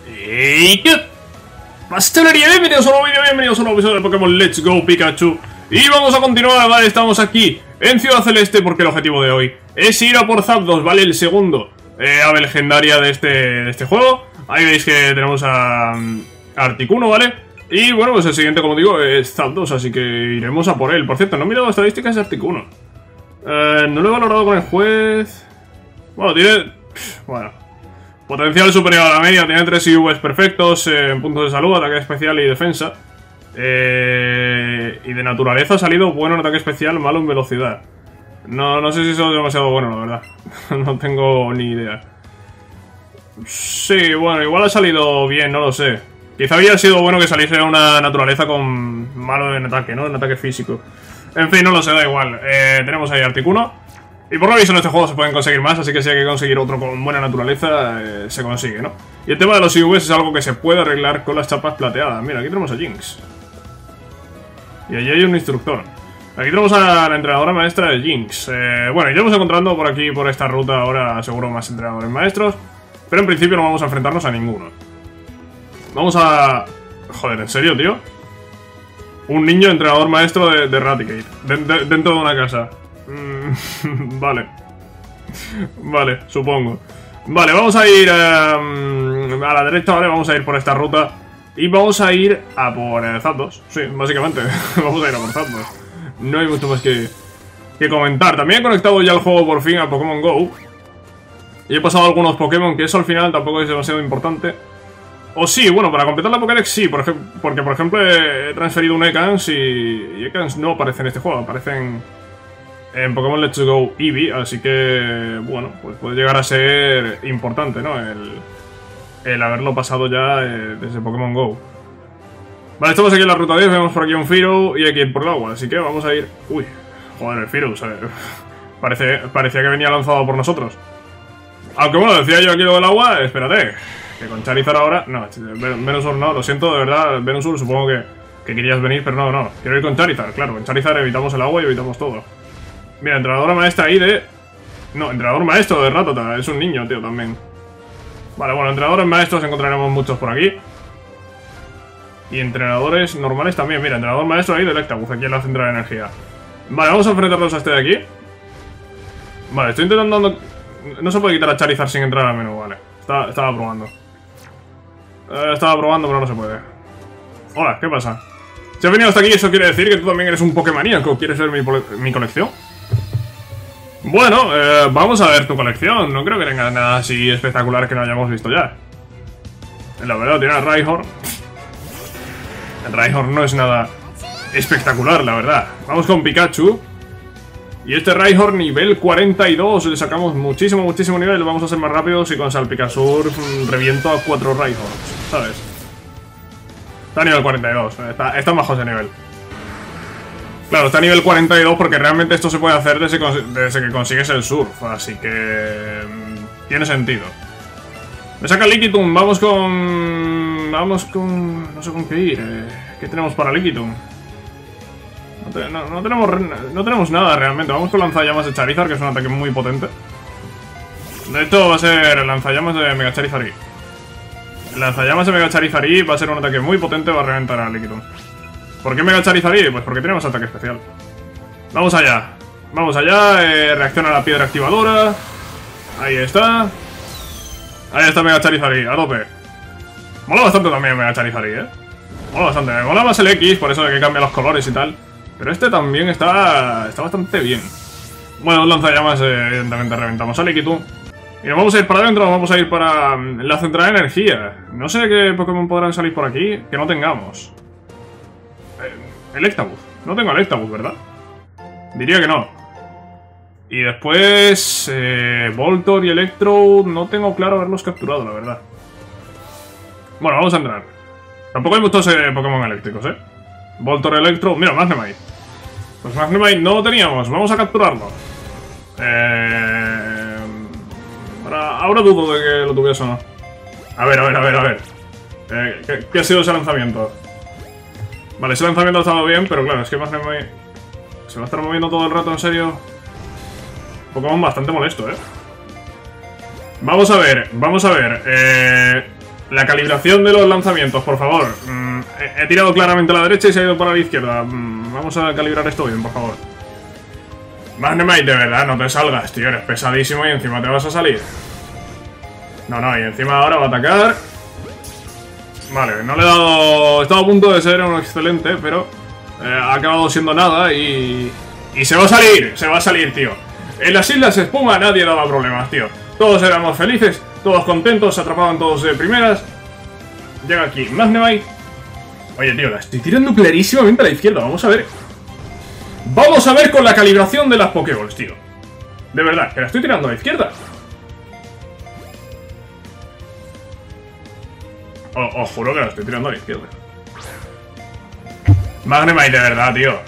¿Y qué pastelería? Bienvenidos a un nuevo vídeo, bienvenidos a un nuevo episodio de Pokémon Let's Go Pikachu. Y vamos a continuar, ¿vale? Estamos aquí en Ciudad Celeste porque el objetivo de hoy es ir a por Zapdos, ¿vale? El segundo ave legendaria de este juego. Ahí veis que tenemos a Articuno, ¿vale? Y bueno, pues el siguiente, como digo, es Zapdos, así que iremos a por él. Por cierto, no he mirado estadísticas de Articuno. No lo he valorado con el juez. Bueno, tiene... Bueno, potencial superior a la media, tiene 3 IVs perfectos en puntos de salud, ataque especial y defensa. Y de naturaleza ha salido bueno en ataque especial, malo en velocidad. No sé si eso es demasiado bueno, la verdad. No tengo ni idea. Sí, bueno, igual ha salido bien, no lo sé. Quizá había sido bueno que saliese una naturaleza con malo en ataque, ¿no? En ataque físico. En fin, no lo sé, da igual. Tenemos ahí Articuno. Y por lo visto en este juego se pueden conseguir más, así que si hay que conseguir otro con buena naturaleza, se consigue, ¿no? Y el tema de los IVs es algo que se puede arreglar con las chapas plateadas. Mira, aquí tenemos a Jinx. Y allí hay un instructor. Aquí tenemos a la entrenadora maestra de Jinx. Bueno, iremos encontrando por aquí, por esta ruta, ahora seguro más entrenadores maestros. Pero en principio no vamos a enfrentarnos a ninguno. Vamos a... Joder, ¿en serio, tío? Un niño entrenador maestro de Raticate. Dentro de una casa. Vale. Vale, supongo. Vale, vamos a ir a la derecha, ¿vale? Vamos a ir por esta ruta. Y vamos a ir a por Zapdos. Sí, básicamente. Vamos a ir a por Zapdos. No hay mucho más que comentar. También he conectado ya el juego por fin a Pokémon GO. Y he pasado algunos Pokémon, que eso al final tampoco es demasiado importante. O sí, bueno, para completar la Pokédex sí, porque por ejemplo he transferido un Ekans y Ekans no aparece en este juego, aparecen en Pokémon Let's Go Eevee, así que, bueno, pues puede llegar a ser importante, ¿no? El haberlo pasado ya desde Pokémon GO. Vale, estamos aquí en la ruta 10, vemos por aquí un Firo y aquí por el agua, así que vamos a ir... Uy, joder, el Firo, parecía que venía lanzado por nosotros. Aunque bueno, decía yo aquí lo del agua, espérate, que con Charizard ahora... No, Venusaur no, lo siento, de verdad, Venusaur, supongo que querías venir, pero no, quiero ir con Charizard, claro, con Charizard evitamos el agua y evitamos todo. Mira, entrenadora maestra ahí de... No, entrenador maestro de Rattata, es un niño, tío, también. Vale, bueno, entrenadores maestros encontraremos muchos por aquí. Y entrenadores normales también, mira, entrenador maestro ahí de Electabuzz, aquí en la central de energía. Vale, vamos a enfrentarnos a este de aquí. Vale, estoy intentando... No se puede quitar a Charizard sin entrar al menú, vale. Estaba probando. Estaba probando, pero no se puede. Hola, ¿qué pasa? Si has venido hasta aquí, eso quiere decir que tú también eres un Pokémoníaco. ¿Quieres ver mi colección? Bueno, vamos a ver tu colección. No creo que tenga nada así espectacular que no hayamos visto ya. La verdad, tiene a Rhyhorn. El Rhyhorn no es nada espectacular, la verdad. Vamos con Pikachu. Y este Rhyhorn nivel 42, le sacamos muchísimo nivel. Vamos a ser más rápidos y con Salpicasur reviento a 4 Rhyhorns, ¿sabes? Está a nivel 42, está bajo ese nivel. Claro, está a nivel 42 porque realmente esto se puede hacer desde que consigues el Surf, así que... tiene sentido. Me saca Lickitung, vamos con... no sé con qué ir. ¿Qué tenemos para Lickitung? No tenemos nada realmente. Vamos con lanzallamas de Charizard, que es un ataque muy potente. De hecho va a ser el lanzallamas de Mega Charizard Y. El lanzallamas de Mega Charizard Y va a ser un ataque muy potente, va a reventar a Lickitung. ¿Por qué Mega Charizard Y? Pues porque tenemos ataque especial. Vamos allá. Vamos allá, reacciona a la piedra activadora. Ahí está. Ahí está Mega Charizard Y, a tope. Mola bastante también Mega Charizard Y, Mola bastante. Me mola más el X, por eso de que cambia los colores y tal. Pero este también está bastante bien. Bueno, lanzallamas, evidentemente reventamos a Lickitung. Y nos vamos a ir para adentro, nos vamos a ir para la central de energía. No sé qué Pokémon podrán salir por aquí que no tengamos. Electabuzz. No tengo Electabuzz, ¿verdad? Diría que no. Y después... Voltor y Electrode... No tengo claro haberlos capturado, la verdad. Bueno, vamos a entrar. Tampoco hay muchos Pokémon eléctricos, Voltor, Electrode... Mira, Magnemite. Pues Magnemite no lo teníamos. Vamos a capturarlo. Ahora dudo de que lo tuviese o no. A ver. ¿Qué ha sido ese lanzamiento? Vale, ese lanzamiento ha estado bien, pero claro, es que Magnemite se va a estar moviendo todo el rato, en serio. Pokémon bastante molesto, Vamos a ver. La calibración de los lanzamientos, por favor. He tirado claramente a la derecha y se ha ido para la izquierda. Vamos a calibrar esto bien, por favor. Magnemite, de verdad, no te salgas, tío. Eres pesadísimo y encima te vas a salir. No, y encima ahora va a atacar. Vale, no le he dado... Estaba a punto de ser un excelente, pero... ha acabado siendo nada y se va a salir, tío. En las Islas Espuma nadie daba problemas, tío. Todos éramos felices, todos contentos, se atrapaban todos de primeras. Llega aquí Magnemite. Oye, tío, la estoy tirando clarísimamente a la izquierda, vamos a ver. Vamos a ver con la calibración de las Pokéballs, tío. De verdad, que la estoy tirando a la izquierda. Os juro que la estoy tirando a la izquierda. Magnemite, de verdad, tío.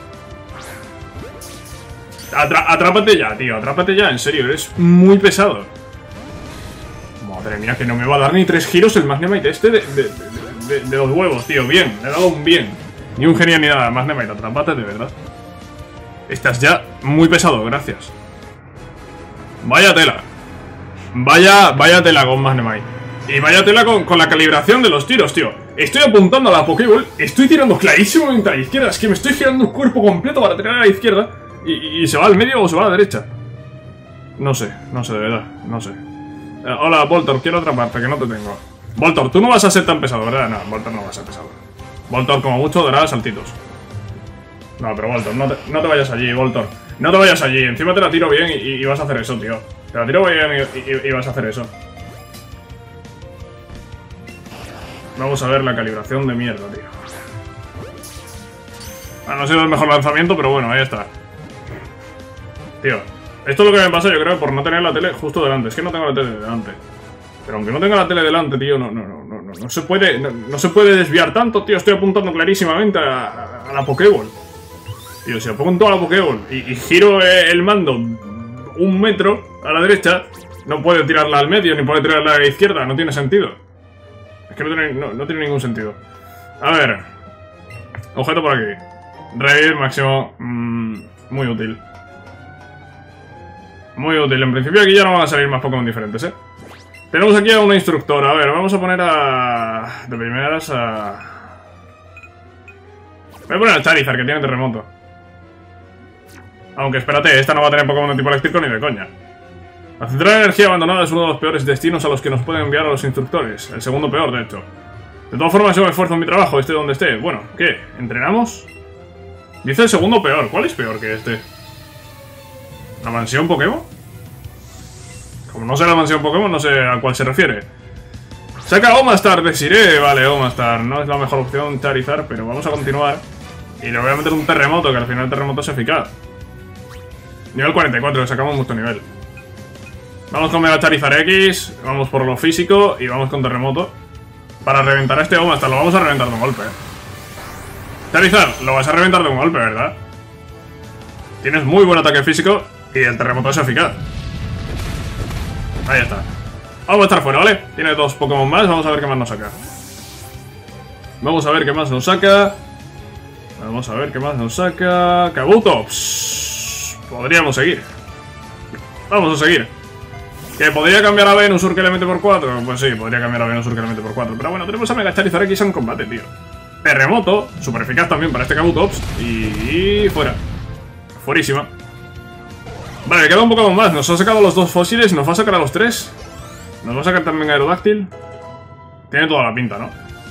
Atrápate ya, tío. Atrápate ya, en serio. Eres muy pesado. Madre mía, que no me va a dar ni 3 giros el Magnemite este de los huevos, tío. Bien, le he dado un bien. Ni un genial ni nada. Magnemite, atrápate, de verdad. Estás ya muy pesado, gracias. Vaya tela. Vaya tela con Magnemite. Y vaya tela con la calibración de los tiros, tío. Estoy apuntando a la Pokéball. Estoy tirando clarísimamente a la izquierda. Es que me estoy girando el cuerpo completo para tirar a la izquierda. Y se va al medio o se va a la derecha. No sé, de verdad, no sé. Hola, Voltor, quiero atraparte, que no te tengo. Voltor, tú no vas a ser tan pesado, ¿verdad? No, Voltor no va a ser pesado. Voltor, como mucho, dará saltitos. No, pero Voltor, no te vayas allí, Voltor. No te vayas allí, encima te la tiro bien y vas a hacer eso, tío. Te la tiro bien y vas a hacer eso. Vamos a ver la calibración de mierda, tío. No ha sido el mejor lanzamiento, pero bueno, ahí está. Tío, esto es lo que me pasa, yo creo, por no tener la tele justo delante. Es que no tengo la tele delante. Pero aunque no tenga la tele delante, tío, no se puede desviar tanto, tío. Estoy apuntando clarísimamente a la Pokéball. Tío, si apunto a la Pokéball y giro el mando 1 metro a la derecha, no puede tirarla al medio ni puede tirarla a la izquierda. No tiene sentido. Es que no tiene ningún sentido. A ver. Objeto por aquí. Revivir máximo. Muy útil. Muy útil. En principio aquí ya no van a salir más Pokémon diferentes, ¿eh? Tenemos aquí a una instructora. A ver, vamos a poner a... De primeras a... Voy a poner a Charizard, que tiene terremoto. Aunque espérate, esta no va a tener Pokémon de tipo eléctrico ni de coña. La central de energía abandonada es uno de los peores destinos a los que nos pueden enviar a los instructores. El segundo peor, de hecho. De todas formas, yo me esfuerzo en mi trabajo, esté donde esté. Bueno, ¿qué? ¿Entrenamos? Dice el segundo peor. ¿Cuál es peor que este? ¿La mansión Pokémon? Como no sé la mansión Pokémon, no sé a cuál se refiere. Saca Omastar, Desiree. Vale, Omastar. No es la mejor opción Charizard, pero vamos a continuar. Y le voy a meter un terremoto, que al final el terremoto es eficaz. Nivel 44, sacamos mucho nivel. Vamos con Mega Charizard X, vamos por lo físico y vamos con terremoto. Para reventar a este Omastar, lo vamos a reventar de un golpe. Charizard, lo vas a reventar de un golpe, ¿verdad? Tienes muy buen ataque físico y el terremoto es eficaz. Ahí está. Vamos a estar fuera, ¿vale? Tiene 2 Pokémon más, vamos a ver qué más nos saca. Vamos a ver qué más nos saca. Vamos a ver qué más nos saca. Kabutops. Podríamos seguir. Vamos a seguir. ¿Que podría cambiar a Venusaur que le mete por 4? Pues sí, podría cambiar a Venusaur que le mete por 4. Pero bueno, tenemos a Mega Charizard X en combate, tío. Terremoto, super eficaz también para este Kabutops. Y fuera. Fuerísima. Vale, queda un Pokémon más. Nos ha sacado los 2 fósiles. Nos va a sacar a los 3. Nos va a sacar también a Aerodactyl. Tiene toda la pinta, ¿no?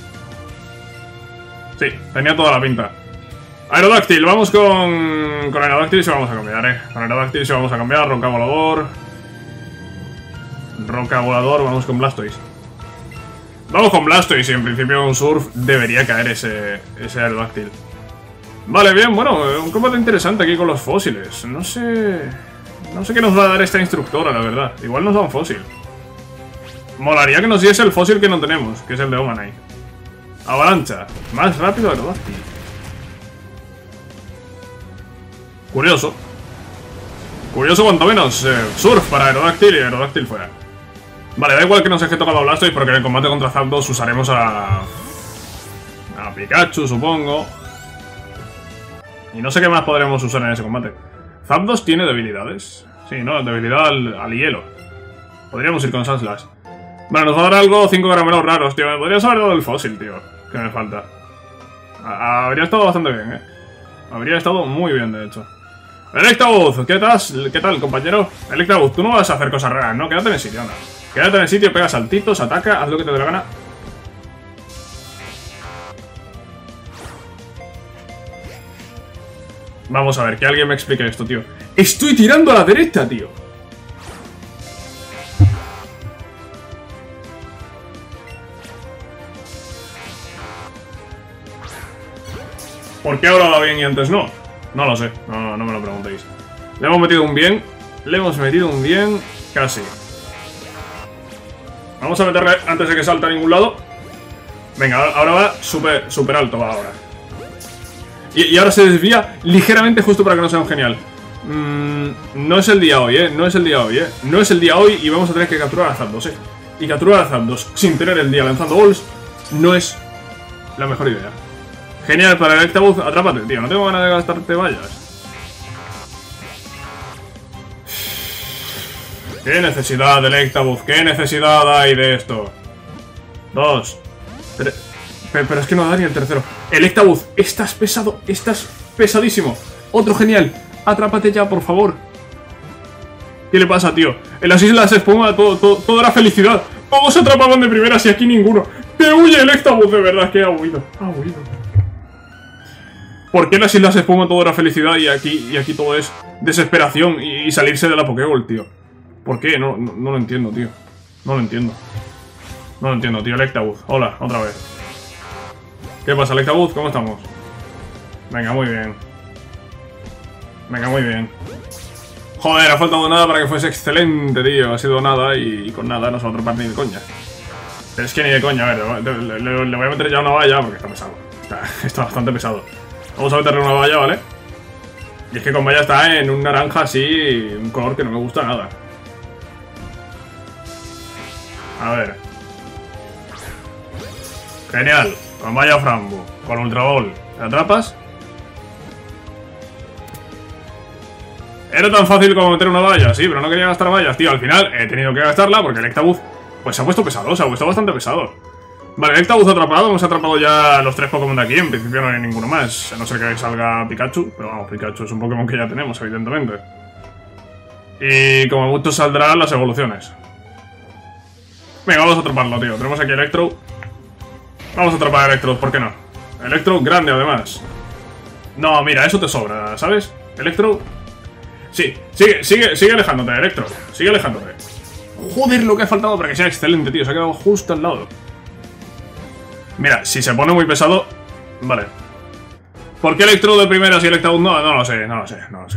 Sí, tenía toda la pinta. Aerodactyl, vamos con Aerodactyl se vamos a cambiar, Con Aerodactyl se vamos a cambiar. Roca Volador. Roca Volador, vamos con Blastoise. Vamos con Blastoise y en principio un Surf debería caer ese Aerodactyl. Vale, bien, bueno, un combate interesante aquí con los fósiles. No sé qué nos va a dar esta instructora, la verdad. Igual nos da un fósil. Molaría que nos diese el fósil que no tenemos, que es el de Omanite. Avalancha, más rápido Aerodactyl. Curioso. Curioso cuanto menos. Surf para Aerodactyl y Aerodactyl fuera. Vale, da igual que nos deje tocado Blastoise porque en el combate contra Zapdos usaremos a Pikachu, supongo. Y no sé qué más podremos usar en ese combate. Zapdos tiene debilidades. Sí, ¿no? Debilidad al hielo. Podríamos ir con Sandslash. Vale, nos va a dar algo, 5 caramelos raros, tío. Me podrías haber dado el fósil, tío. Que me falta. Habría estado bastante bien, Habría estado muy bien, de hecho. Electabuzz, ¿qué tal, compañero? Electabuzz, tú no vas a hacer cosas raras, ¿no? Quédate en el sitio, anda. Quédate en el sitio, pega saltitos, ataca, haz lo que te dé la gana. Vamos a ver, que alguien me explique esto, tío. ¡Estoy tirando a la derecha, tío! ¿Por qué ahora va bien y antes no? No lo sé, no me lo preguntéis. Le hemos metido un bien. Le hemos metido un bien. Casi. Vamos a meterle antes de que salte a ningún lado. Venga, ahora va súper alto, va ahora. Y ahora se desvía ligeramente justo para que no sea un genial. No es el día hoy, No es el día hoy, No es el día hoy y vamos a tener que capturar a Zapdos, Y capturar a Zapdos sin tener el día lanzando balls no es la mejor idea. Genial para el Electabuzz, atrápate, tío. No tengo ganas de gastarte vallas. ¿Qué necesidad de Electabuzz? ¿Qué necesidad hay de esto? 2, 3... Pero es que no da ni el tercero. Electabuzz, estás pesado. Estás pesadísimo. Otro genial. Atrápate ya, por favor. ¿Qué le pasa, tío? En las islas espuma todo era felicidad. Todos se atrapaban de primeras y aquí ninguno. ¡Te huye Electabuzz! De verdad que ha huido. Ha huido. ¿Por qué en las islas espuma todo era felicidad y aquí todo es desesperación y salirse de la Pokéball, tío? ¿Por qué? No lo entiendo, tío. No lo entiendo. No lo entiendo, tío. Electabuzz. Hola, otra vez. ¿Qué pasa, Electabuzz? ¿Cómo estamos? Venga, muy bien. Venga, muy bien. Joder, ha faltado nada para que fuese excelente, tío. Ha sido nada y con nada no se va a atrapar ni de coña. Pero es que ni de coña, a ver, le voy a meter ya una valla porque está pesado. Está bastante pesado. Vamos a meterle una valla, ¿vale? Y es que con valla está en un naranja así, un color que no me gusta nada. A ver. Genial. Con valla Frambo. Con Ultra Ball. ¿Te atrapas? Era tan fácil como meter una valla, sí, pero no quería gastar vallas, tío. Al final he tenido que gastarla porque el Electabuzz pues se ha puesto pesado, se ha puesto bastante pesado. Vale, Electabuzz atrapado, hemos atrapado ya los 3 Pokémon de aquí, en principio no hay ninguno más, a no ser que salga Pikachu, pero vamos, Pikachu es un Pokémon que ya tenemos, evidentemente. Y como mucho saldrán las evoluciones. Venga, vamos a atraparlo, tío, tenemos aquí Electro. Vamos a atrapar a Electro, ¿por qué no? Electro grande, además. No, mira, eso te sobra, ¿sabes? Electro... Sí, sigue alejándote, Electro, sigue alejándote. Joder, lo que ha faltado para que sea excelente, tío, se ha quedado justo al lado. Mira, si se pone muy pesado... Vale. ¿Por qué Electro de primeras y Electabuzz no? No lo sé. No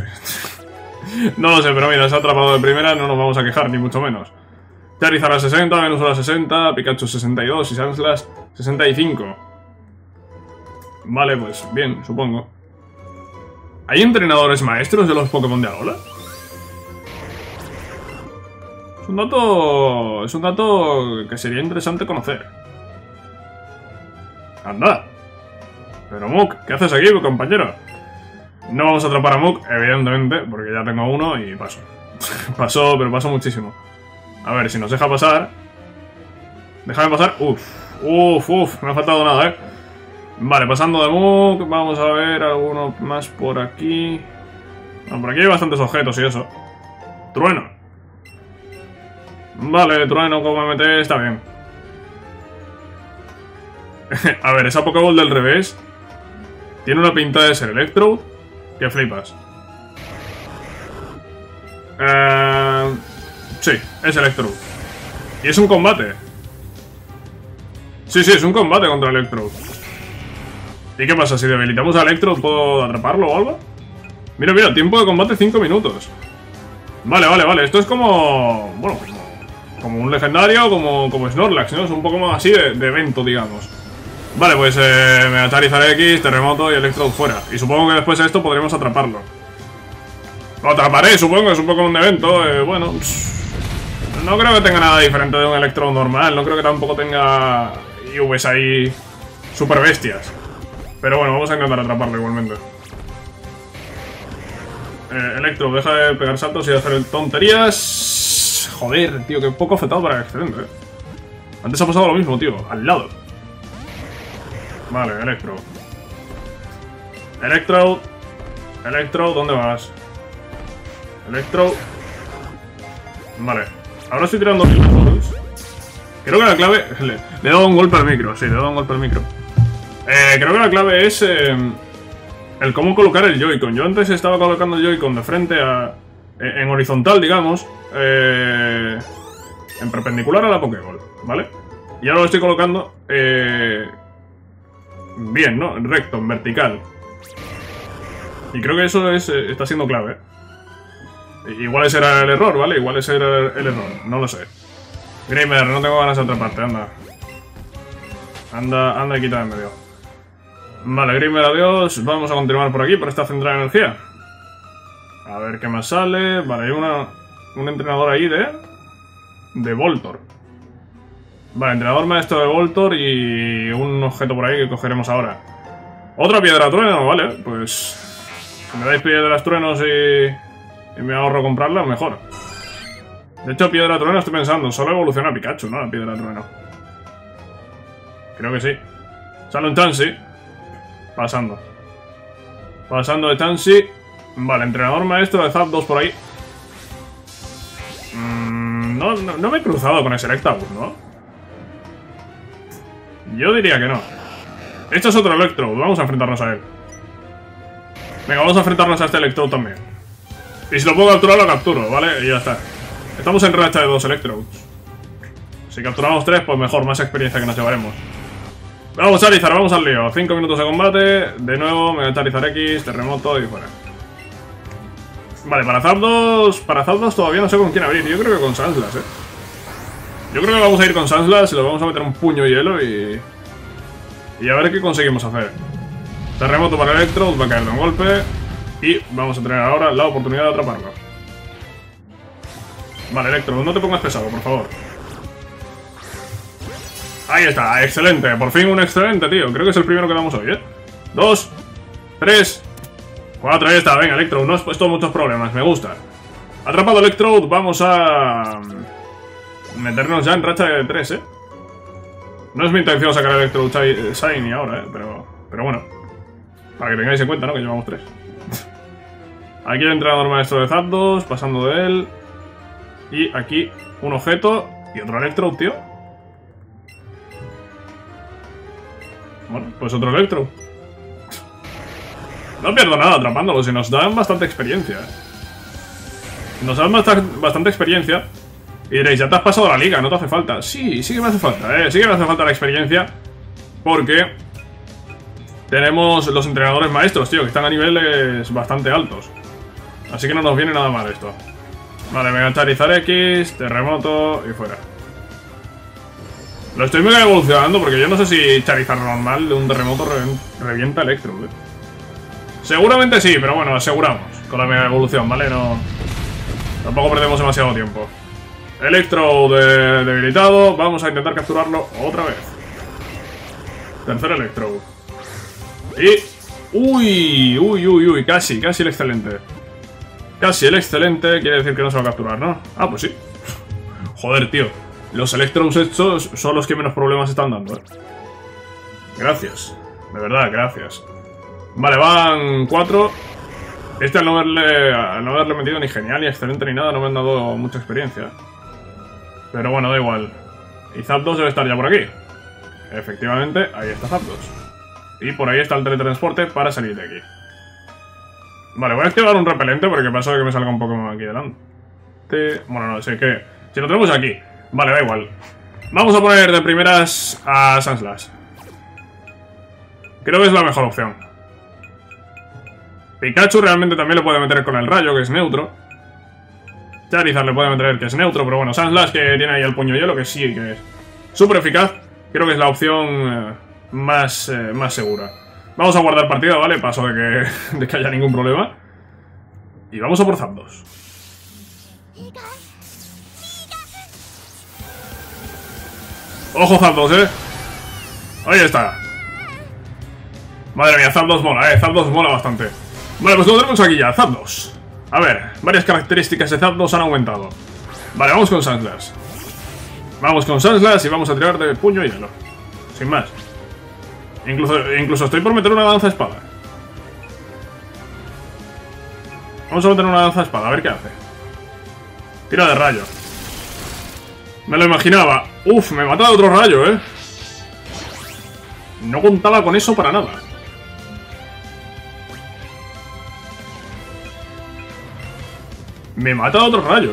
lo sé, pero mira, se ha atrapado de primera, no nos vamos a quejar, ni mucho menos. Charizard a 60, Venusaur a 60, Pikachu 62 y Sandslash 65. Vale, pues bien, supongo. ¿Hay entrenadores maestros de los Pokémon de Alola? Es un dato que sería interesante conocer. Anda. Pero Muk, ¿qué haces aquí, compañero? No vamos a atrapar a Muk, evidentemente, porque ya tengo uno y paso. Pero paso muchísimo. A ver, si nos deja pasar. Déjame pasar. Uf, me ha faltado nada, Vale, pasando de Muk, vamos a ver alguno más por aquí. No, por aquí hay bastantes objetos y eso. Trueno. Vale, Trueno como MT está bien. A ver, esa Pokéball del revés tiene una pinta de ser Electro que flipas. Sí, es Electro. Y es un combate. Sí, es un combate contra Electro. ¿Y qué pasa? Si debilitamos a Electro, ¿puedo atraparlo o algo? Mira, tiempo de combate 5 minutos. Vale. Esto es como... Bueno, como un legendario, como Snorlax, ¿no? Es un poco más así de evento, digamos. Vale, pues me da Charizard X, Terremoto y Electro fuera. Y supongo que después de esto podremos atraparlo. Lo atraparé, supongo, es un Pokémon de evento. Bueno, no creo que tenga nada diferente de un Electro normal. No creo que tampoco tenga IVs ahí super bestias. Pero bueno, vamos a intentar atraparlo igualmente. Electro, deja de pegar saltos y de hacer tonterías. Joder, tío, que poco afectado para el excelente. Antes ha pasado lo mismo, tío. Al lado. Vale, Electro. Electro. Electro, ¿dónde vas? Electro. Vale. Ahora estoy tirando los. Creo que la clave... Le he dado un golpe al micro, sí, le he dado un golpe al micro. Creo que la clave es... el cómo colocar el Joy-Con. Yo antes estaba colocando el Joy-Con de frente a... en horizontal, digamos. En perpendicular a la Pokéball, ¿vale? Y ahora lo estoy colocando... bien, ¿no? Recto, en vertical. Y creo que eso es, está siendo clave. Igual ese era el error, ¿vale? Igual ese era el error, no lo sé. Grimer, no tengo ganas de atraparte, anda. Anda y quita de medio. Vale, Grimer, adiós. Vamos a continuar por aquí, por esta central de energía. A ver qué más sale. Vale, hay un entrenador ahí de Voltor. Vale, entrenador maestro de Voltor y un objeto por ahí que cogeremos ahora. Otra piedra trueno, vale, pues... Si me dais piedras truenos y me ahorro comprarla, mejor. De hecho, piedra trueno estoy pensando, solo evoluciona Pikachu, ¿no? La piedra trueno. Creo que sí. Sale un Chansey. Pasando. Pasando de Chansey. Vale, entrenador maestro de Zapdos por ahí. No me he cruzado con ese Electabuzz, ¿no? Yo diría que no. Este es otro Electrode, vamos a enfrentarnos a él. Venga, vamos a enfrentarnos a este Electrode también. Y si lo puedo capturar, lo capturo, ¿vale? Y ya está. Estamos en racha de 2 Electrodes. Si capturamos 3, pues mejor, más experiencia que nos llevaremos. Vamos, Charizard, vamos al lío. 5 minutos de combate. De nuevo, Mega Charizard X, terremoto y fuera. Vale, para Zapdos todavía no sé con quién abrir. Yo creo que con Sandslash, Yo creo que vamos a ir con Sandslash y le vamos a meter un puño de hielo y a ver qué conseguimos hacer. Terremoto para Electrode, va a caer de un golpe. Y vamos a tener ahora la oportunidad de atraparlo. Vale, Electrode, no te pongas pesado, por favor. Ahí está, excelente. Por fin un excelente, tío. Creo que es el primero que damos hoy, 2, 3, 4, ahí está. Venga, Electrode, no has puesto muchos problemas, me gusta. Atrapado Electrode, vamos a... meternos ya en racha de 3, No es mi intención sacar el Electrode Shiny ahora, pero bueno. Para que tengáis en cuenta, ¿no? Que llevamos 3. Aquí el entrenador maestro de Zapdos, pasando de él. Y aquí un objeto y otro Electrode, tío. Bueno, pues otro Electrode. No pierdo nada atrapándolo, si nos dan bastante experiencia. Nos dan bastante experiencia. Y diréis, ya te has pasado la liga, no te hace falta. Sí que me hace falta, sí que me hace falta la experiencia. Porque tenemos los entrenadores maestros, tío, que están a niveles bastante altos. Así que no nos viene nada mal esto. Vale, Mega Charizard X, terremoto y fuera. Lo estoy mega evolucionando porque yo no sé si Charizard normal de un terremoto revienta Electrode. Seguramente sí, pero bueno, aseguramos con la mega evolución, ¿vale? No, tampoco perdemos demasiado tiempo. Electrode debilitado, vamos a intentar capturarlo otra vez. Tercer Electrode. Y... Uy, casi el excelente. Casi el excelente, quiere decir que no se va a capturar, ¿no? Ah, pues sí. Joder, tío. Los Electrodes estos son los que menos problemas están dando, Gracias. De verdad, gracias. Vale, van 4. Este al no haberle metido ni genial, ni excelente, ni nada, no me han dado mucha experiencia. Pero bueno, da igual. Y Zapdos debe estar ya por aquí. Efectivamente, ahí está Zapdos. Y por ahí está el teletransporte para salir de aquí. Vale, voy a activar un repelente porque pasa que me salga un Pokémon aquí delante. Bueno, no sé qué. Si lo tenemos aquí. Vale, da igual. Vamos a poner de primeras a Sandslash. Creo que es la mejor opción. Pikachu realmente también le puede meter con el rayo, que es neutro. Charizard le puede meter que es neutro, pero bueno, Sandslash, que tiene ahí el puño hielo, que sí, que es súper eficaz. Creo que es la opción más segura. Vamos a guardar partida, ¿vale? Paso de que haya ningún problema. Y vamos a por Zapdos. ¡Ojo, Zapdos, Ahí está. Madre mía, Zapdos mola, Zapdos mola bastante. Vale, pues lo tenemos aquí ya, Zapdos. A ver, varias características de Zapdos han aumentado. Vale, vamos con Sandslash. Vamos con Sandslash y vamos a tirar de puño y hielo. Sin más. Incluso estoy por meter una danza espada. Vamos a meter una danza espada, a ver qué hace. Tira de rayo. Me lo imaginaba. Uf, me mata de otro rayo, No contaba con eso para nada. Me mata de otro rayo,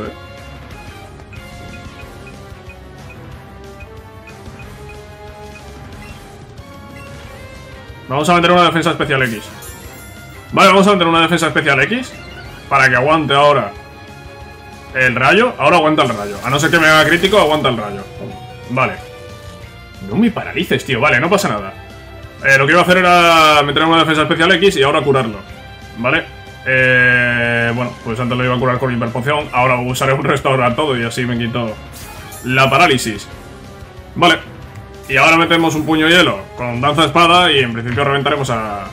Vamos a meter una defensa especial X. Vale, vamos a meter una defensa especial X para que aguante ahora el rayo. Ahora aguanta el rayo. A no ser que me haga crítico, aguanta el rayo. Vale. No me paralices, tío. Vale, no pasa nada. Lo que iba a hacer era meter una defensa especial X y ahora curarlo. Vale. Bueno, pues antes lo iba a curar con hiperpoción. Ahora usaré un restaurar todo y así me quito la parálisis. Vale. Y ahora metemos un puño hielo con danza espada y en principio reventaremos a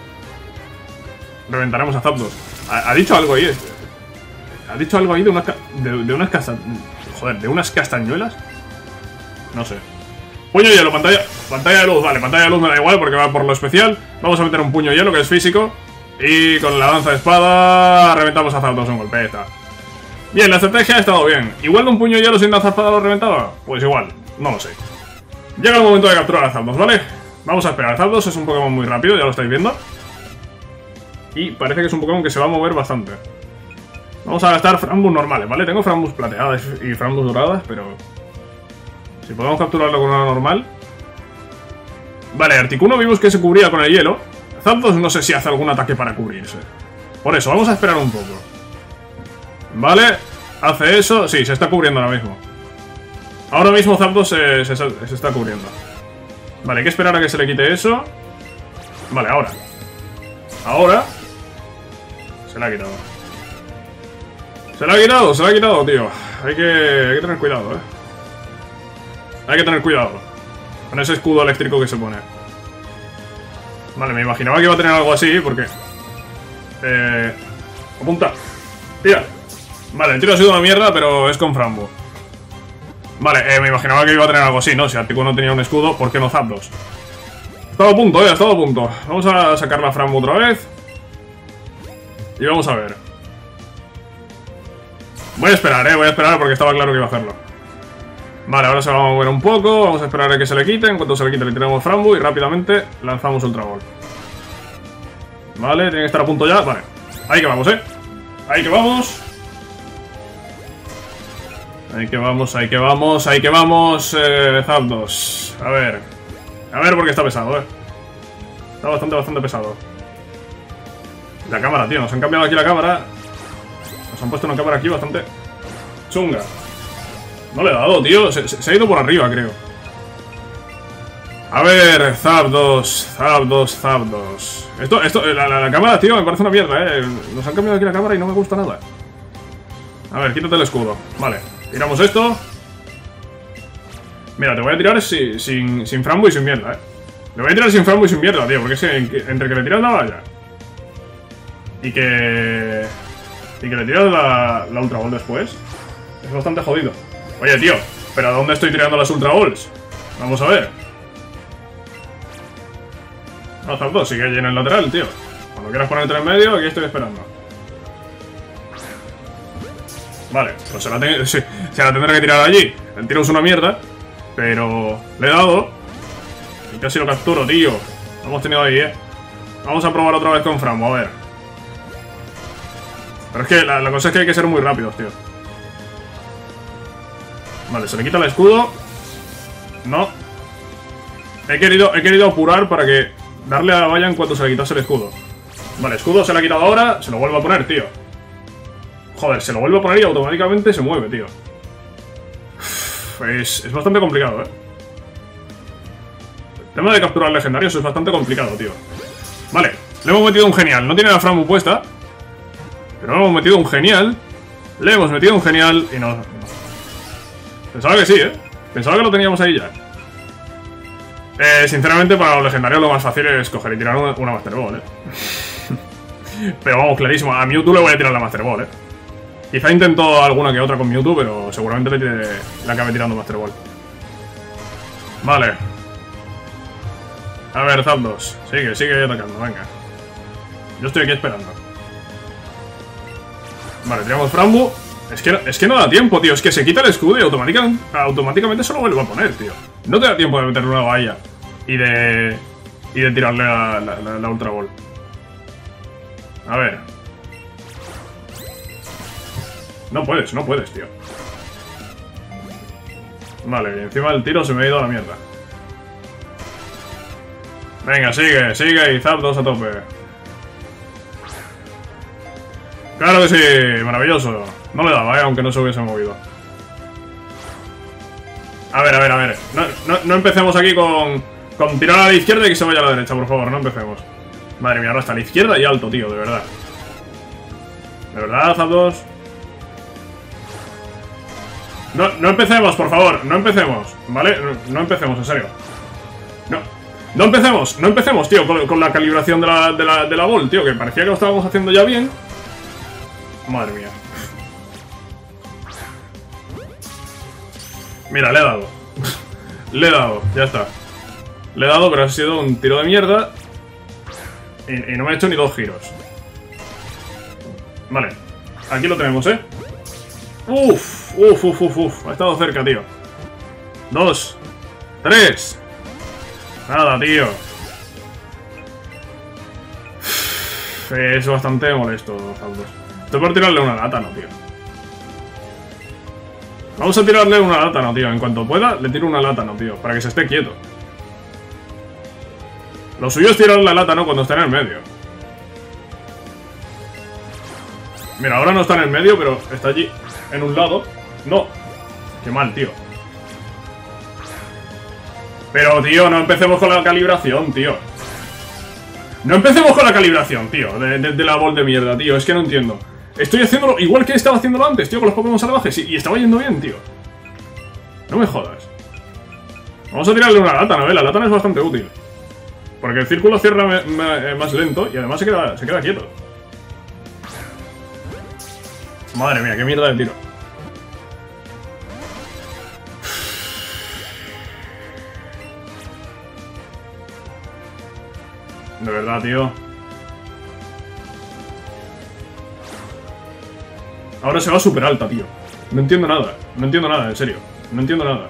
Zapdos. ¿Ha dicho algo ahí? ¿Ha dicho algo ahí de unas castañuelas? No sé. Puño hielo, pantalla de luz. Vale, pantalla de luz me da igual porque va por lo especial. Vamos a meter un puño hielo que es físico. Y con la danza de espada reventamos a Zapdos un golpe. Ahí está. Bien, la estrategia ha estado bien. ¿Igual de un puño hielo sin danza de espada lo reventaba? Pues igual, no lo sé. Llega el momento de capturar a Zapdos, ¿vale? Vamos a esperar. Zapdos es un Pokémon muy rápido, ya lo estáis viendo. Y parece que es un Pokémon que se va a mover bastante. Vamos a gastar Frambus normales, ¿vale? Tengo Frambus plateadas y Frambus doradas, pero... si podemos capturarlo con una normal... Vale, Articuno vimos que se cubría con el hielo. Zapdos no sé si hace algún ataque para cubrirse. Por eso, vamos a esperar un poco. Vale, hace eso... sí, se está cubriendo ahora mismo. Ahora mismo Zapdos se está cubriendo. Vale, hay que esperar a que se le quite eso. Vale, ahora. Ahora. Se le ha quitado. Se le ha quitado, tío. Hay que tener cuidado, Hay que tener cuidado con ese escudo eléctrico que se pone. Vale, me imaginaba que iba a tener algo así porque... apunta. Tira. Vale, el tiro ha sido una mierda, pero es con Frambo. Vale, me imaginaba que iba a tener algo así, ¿no? Si Articuno no tenía un escudo, ¿por qué no Zapdos? Estaba a punto, estaba a punto. Vamos a sacar la Frambo otra vez. Y vamos a ver. Voy a esperar porque estaba claro que iba a hacerlo. Vale, ahora se va a mover un poco. Vamos a esperar a que se le quite. En cuanto se le quite le tiramos Frambo y rápidamente lanzamos Ultra Ball. Vale, tiene que estar a punto ya. Vale, ahí que vamos, ahí que vamos. Ahí que vamos, Zapdos. A ver porque está pesado, Está bastante pesado. La cámara, tío, nos han cambiado aquí la cámara. Nos han puesto una cámara aquí bastante chunga. No le he dado, tío, se ha ido por arriba, creo. A ver, Zapdos. La cámara, tío, me parece una mierda, Nos han cambiado aquí la cámara y no me gusta nada. A ver, quítate el escudo. Vale, tiramos esto. Mira, te voy a tirar sin Frambo y sin mierda, Le voy a tirar sin Frambo y sin mierda, tío, porque es que entre que le tiras la valla y que le tiras la Ultra Ball después, es bastante jodido. Oye, tío, ¿pero a dónde estoy tirando las Ultra Balls? Vamos a ver. No, Zapdos, sigue allí en el lateral, tío. Cuando quieras ponerte en medio, aquí estoy esperando. Vale, pues se la tendré que tirar allí. El tiro es una mierda, pero le he dado y casi lo capturo, tío. Lo hemos tenido ahí, Vamos a probar otra vez con Frambo, a ver. Pero es que la cosa es que hay que ser muy rápidos, tío. Vale, se le quita el escudo. No. He querido apurar para que darle a la valla en cuanto se le quitase el escudo. Vale, escudo se le ha quitado ahora. Se lo vuelvo a poner, tío. Joder, se lo vuelvo a poner y automáticamente se mueve, tío. Es bastante complicado, El tema de capturar legendarios es bastante complicado, tío. Vale, le hemos metido un genial. No tiene la Frambo puesta, pero le hemos metido un genial. Le hemos metido un genial y no... Pensaba que sí, Pensaba que lo teníamos ahí ya. Sinceramente, para los legendarios lo más fácil es coger y tirar una Master Ball, Pero vamos, clarísimo. A Mewtwo le voy a tirar la Master Ball, Quizá intento alguna que otra con Mewtwo, pero seguramente le acabe tirando Master Ball. Vale. A ver, Zapdos. Sigue atacando, venga. Yo estoy aquí esperando. Vale, tiramos Frambu. Es que no da tiempo, tío. Es que se quita el escudo y automáticamente se lo vuelve a poner, tío. No te da tiempo de meterle una valla y de tirarle la Ultra Ball. A ver. No puedes, tío. Vale, y encima el tiro se me ha ido a la mierda. Venga, sigue y Zapdos a tope. Claro que sí, maravilloso. No le daba, aunque no se hubiese movido. A ver. No empecemos aquí con tirar a la izquierda y que se vaya a la derecha, por favor, no empecemos. Madre mía, ahora está a la izquierda y alto, tío, de verdad. De verdad, Zapdos. No empecemos, por favor, no empecemos, ¿vale? No empecemos, en serio. No empecemos, tío, con la calibración de la ball, tío, que parecía que lo estábamos haciendo ya bien. Madre mía. Mira, le he dado. Le he dado, ya está. Le he dado, pero ha sido un tiro de mierda. Y no me he hecho ni 2 giros. Vale, aquí lo tenemos, ¿eh? Uf. Ha estado cerca, tío. 2, 3. Nada, tío. Es bastante molesto, Zapdos. Estoy por tirarle una látano, tío. Vamos a tirarle una látano, tío. En cuanto pueda, le tiro una látano, tío. Para que se esté quieto. Lo suyo es tirarle la látano cuando está en el medio. Mira, ahora no está en el medio, pero está allí, en un lado. No. Qué mal, tío. Pero, tío, no empecemos con la calibración, tío. No empecemos con la calibración, tío. De la ball de mierda, tío. Es que no entiendo. Estoy haciéndolo igual que estaba haciéndolo antes, tío, con los Pokémon salvajes. Y estaba yendo bien, tío. No me jodas. Vamos a tirarle una látano, ¿eh? La látano es bastante útil. Porque el círculo cierra más lento y además se queda quieto. Madre mía, qué mierda de tiro. De verdad, tío. Ahora se va súper alta, tío. No entiendo nada, en serio. No entiendo nada.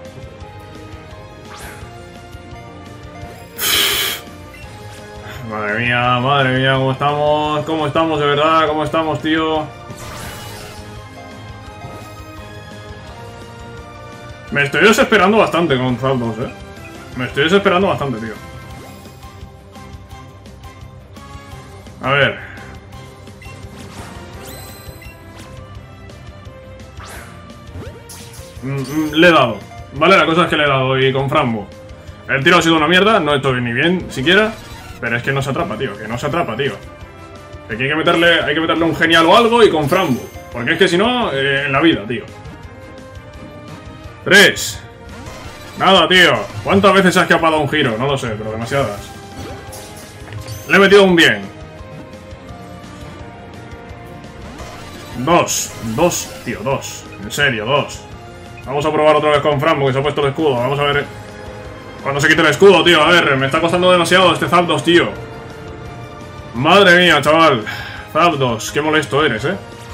Madre mía, ¿cómo estamos, de verdad? ¿Cómo estamos, tío? Me estoy desesperando bastante con Zapdos, Me estoy desesperando bastante, tío. A ver. Le he dado. Vale, la cosa es que le he dado y con Frambu. El tiro ha sido una mierda, no estoy ni bien siquiera. Pero es que no se atrapa, tío, Aquí hay que meterle un genial o algo y con Frambu. Porque es que si no, en la vida, tío. 3. Nada, tío. ¿Cuántas veces se ha escapado un giro? No lo sé, pero demasiadas. Le he metido un bien. 2, tío, 2. En serio, 2. Vamos a probar otra vez con Frambu, que se ha puesto el escudo. Vamos a ver cuando se quite el escudo, tío. A ver, me está costando demasiado este Zapdos, tío. Madre mía, chaval. Zapdos, qué molesto eres,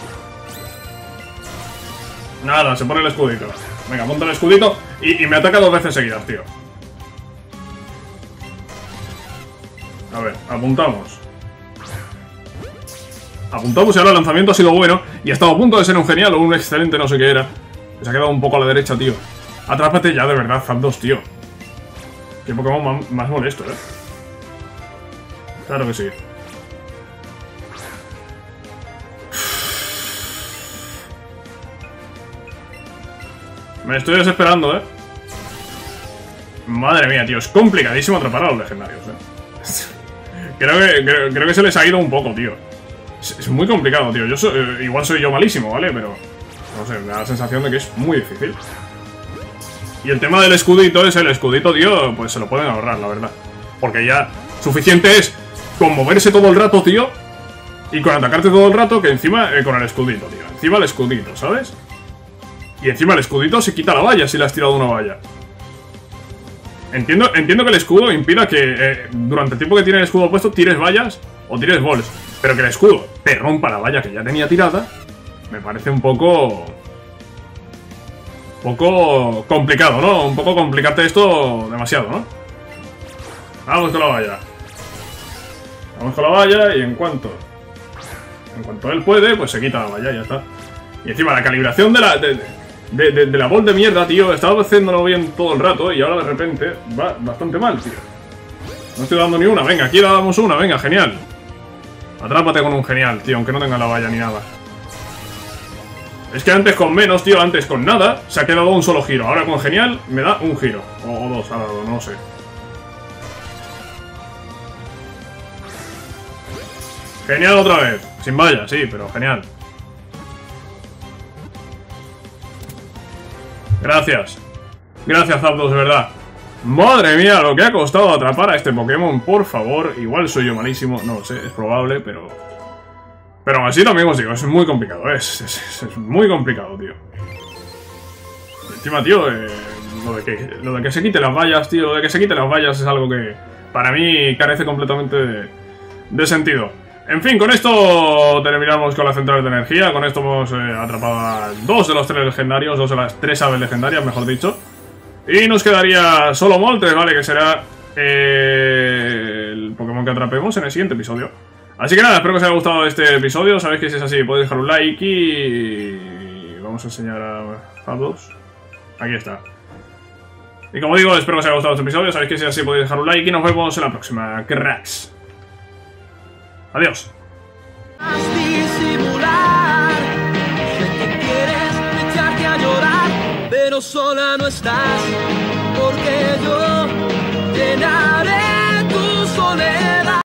Nada, se pone el escudito. Venga, monta el escudito y me ataca 2 veces seguidas, tío. A ver, apuntamos. Apuntamos y ahora el lanzamiento ha sido bueno. Y ha estado a punto de ser un genial o un excelente, no sé qué era. Se ha quedado un poco a la derecha, tío. Atrápate ya, de verdad, Zapdos, tío. Qué Pokémon más molesto, Claro que sí. Me estoy desesperando, Madre mía, tío. Es complicadísimo atrapar a los legendarios, Creo que se les ha ido un poco, tío. Es muy complicado, tío. Igual soy yo malísimo, ¿vale? Pero no sé, me da la sensación de que es muy difícil. Y el tema del escudito es el escudito, tío, pues se lo pueden ahorrar, la verdad. Porque ya suficiente es con moverse todo el rato, tío, y con atacarte todo el rato, que encima con el escudito, tío. Encima el escudito, ¿sabes? Y encima el escudito se quita la valla si le has tirado una valla. Entiendo que el escudo impida que durante el tiempo que tiene el escudo puesto tires vallas o tires bols. Pero que el escudo te rompa la valla que ya tenía tirada, me parece un poco complicado, ¿no? Un poco complicarte esto demasiado, ¿no? Vamos con la valla. Vamos con la valla y en cuanto él puede, pues se quita la valla y ya está. Y encima la calibración de la bol de mierda, tío, estaba haciéndolo bien todo el rato y ahora de repente va bastante mal, tío. No estoy dando ni una. Venga, aquí le damos una. Venga, genial. Atrápate con un genial, tío, aunque no tenga la valla ni nada. Es que antes con menos, tío, antes con nada, se ha quedado un solo giro. Ahora con genial me da un giro. O dos, ha dado, no lo sé. Genial otra vez. Sin valla, sí, pero genial. Gracias. Gracias, Zapdos, de verdad. Madre mía, lo que ha costado atrapar a este Pokémon, por favor. Igual soy yo malísimo, no lo sé, es probable, pero aún así también os digo, es muy complicado, es muy complicado, tío. Y encima, tío, lo de que se quite las vallas, tío, lo de que se quite las vallas es algo que para mí carece completamente de sentido. En fin, con esto terminamos con las centrales de energía. Con esto hemos atrapado a 2 de los 3 legendarios, 2 de las 3 aves legendarias, mejor dicho. Y nos quedaría solo Moltres, ¿vale? Que será el Pokémon que atrapemos en el siguiente episodio. Así que nada, espero que os haya gustado este episodio. Sabéis que si es así podéis dejar un like y vamos a enseñar a Zapdos. Aquí está. Y como digo, espero que os haya gustado este episodio. Sabéis que si es así podéis dejar un like y nos vemos en la próxima. Cracks. Adiós. Pero sola no estás, porque yo